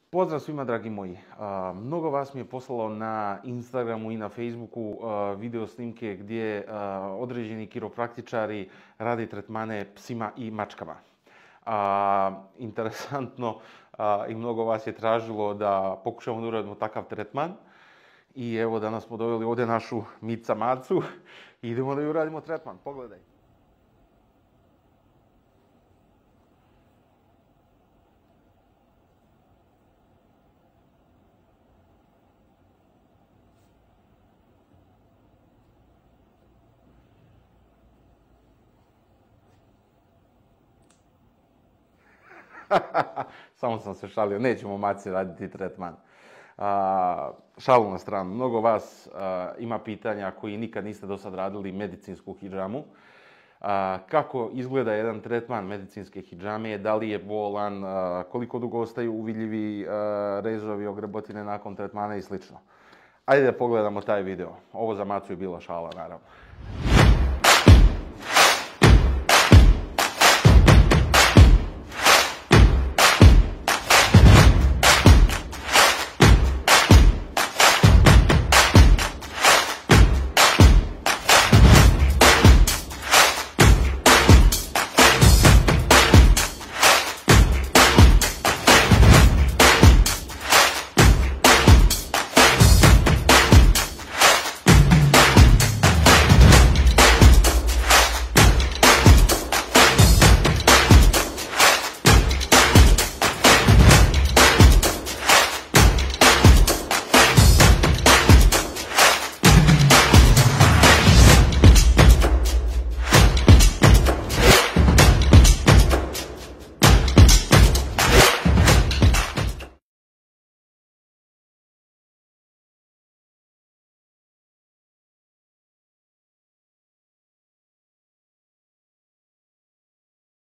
Pozdrav svima dragi moji. Mnogo vas mi je poslalo na Instagramu i na Facebooku video snimke gdje određeni kiropraktičari rade tretmane psima i mačkama. Interesantno, i mnogo vas je tražilo da pokušamo da uradimo takav tretman. I evo danas smo doveli ovdje našu Mica Macu i idemo da ju uradimo tretman. Pogledaj. Samo sam se šalio, nećemo Maci raditi tretman. Šalu na stranu, mnogo vas ima pitanja koji nikad niste do sad radili medicinsku hidžamu. Kako izgleda jedan tretman medicinske hidžame, da li je bolan, koliko dugo ostaju uvidljivi rezovi, ogrebotine nakon tretmana i sl. Ajde da pogledamo taj video. Ovo za Macu je bila šala, naravno.